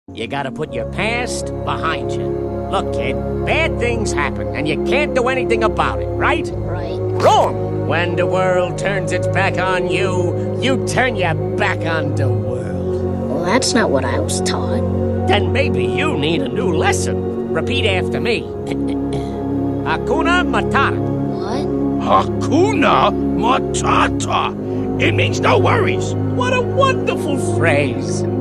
You gotta put your past behind you. Look, kid, bad things happen, and you can't do anything about it, right? Right. Wrong! When the world turns its back on you, you turn your back on the world. Well, that's not what I was taught. Then maybe you need a new lesson. Repeat after me. Hakuna Matata. What? Hakuna Matata. It means no worries. What a wonderful phrase.